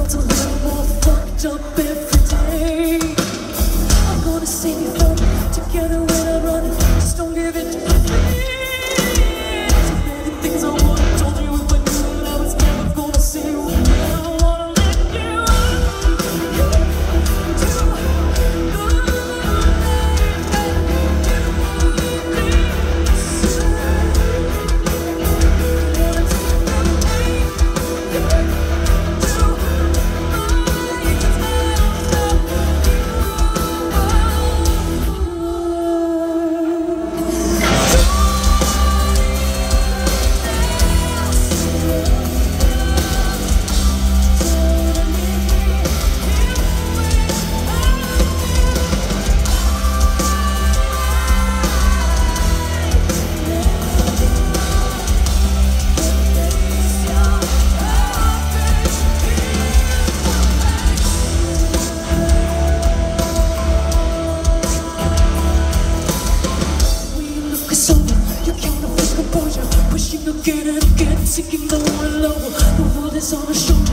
sounds a little more fucked up every day. I'm gonna save you from together when I'm running. Just don't give it to me. So many things I would've told you if I knew that I was never gonna see you. I don't wanna let you go to again and again, sinking lower and lower. The world is on our shoulders.